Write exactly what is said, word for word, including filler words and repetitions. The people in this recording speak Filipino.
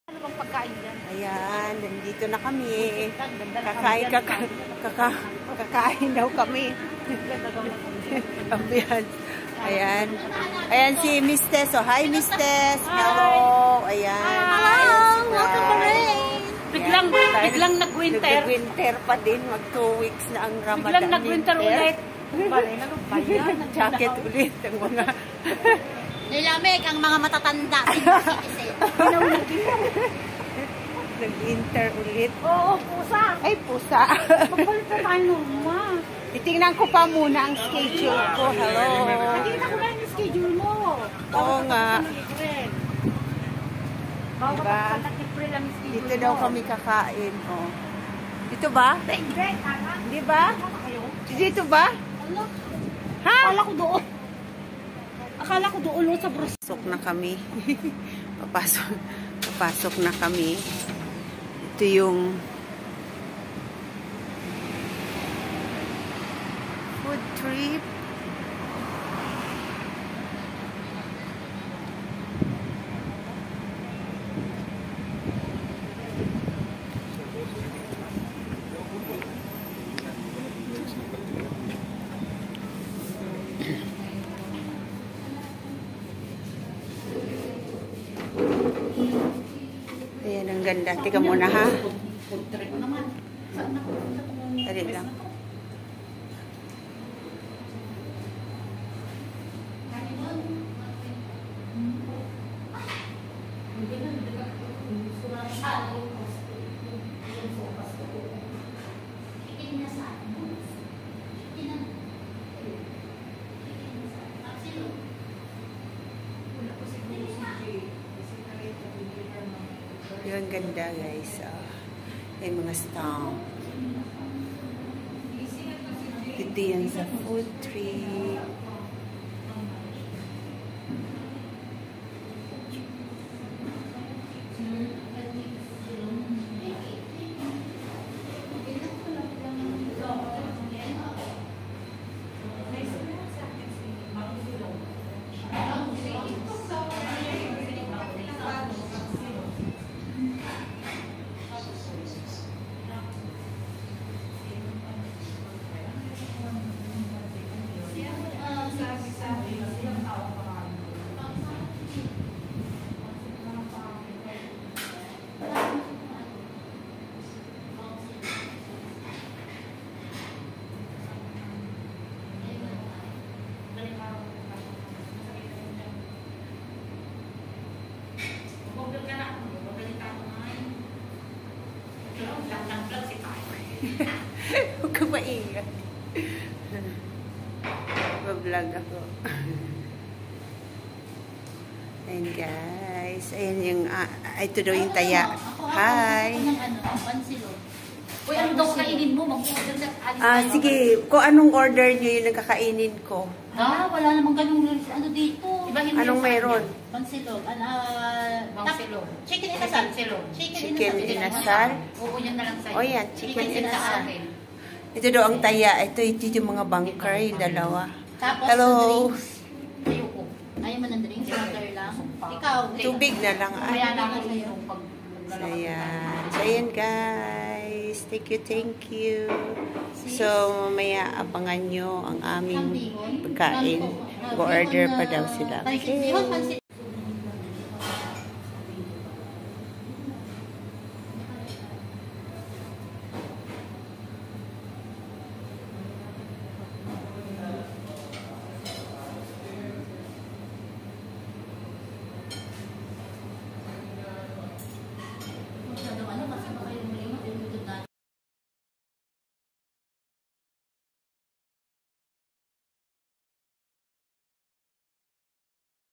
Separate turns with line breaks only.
Ano bang pagkain dyan?
Ayan, nandito na kami. Kakain, kaka, kaka, kakain daw kami. Ayan. Ayan si Miss Tess. So, hi Miss Tess. Hello. Ayan.
Hello. Welcome to rain. Biglang, biglang nag-winter.
Nag-winter pa din. Mag two weeks na ang Ramadan.
Biglang nag-winter ulit. Bale, ano ba yan?
Jacket ulit. Ang mga...
Nilamig ang mga matatanda.
Nag-winter ulit.
Oo, pusa.
Ay, pusa.
Pagpalit na tayo normal.
Titingnan ko pa muna ang schedule ko. Hello.
Nakita ko na yung schedule mo.
Oo nga.
Bawat
Diba?
April ang schedule
Dito daw kami kakain. Oh. Dito ba? Di ba? Dito ba? Ha?
Akala ko doon. Akala ko doon sa Bruce.
Pasok na kami. Papasok, papasok na kami. Ito yung food trip. Ayan, ang ganda. Tika muna, ha? Dali lang. Yung ganda, guys. Uh, yung mga stamp. Ito yan sa food trip. Huwag ka maingat. Bablog ako. Ayan guys. Ayan yung, uh, ito daw yung taya. Hi.
Uy, ano daw kainin mo? Mag-order na alis
Ah,
tayo.
sige. Kung anong order nyo yung nakakainin ko.
Ah, wala namang ganung ano dito. Ibahin mo
Anong
yung sa
meron?
kanya. Pansilog. Ano, uh,
Pansilog.
Chicken inasal. Chicken,
Chicken
inasal.
inasal.
Oo, yan na lang sa'yo.
O yan, chicken
Chicken
inasal.
sa akin.
Ito daw ang taya. Ito, ito yung mga bunker, yung dalawa.
Tapos,
Hello.
sa drinks.
Ayoko.
Ayaw mo ng drinks? Water lang? Ikaw.
Tubig na lang.
Kaya
Ay.
lang ako yung pag...
So, ayan. So, ayan guys. Thank you, thank you. So, mamaya abangan nyo ang aming pagkain. Go-order pa daw sila. Okay.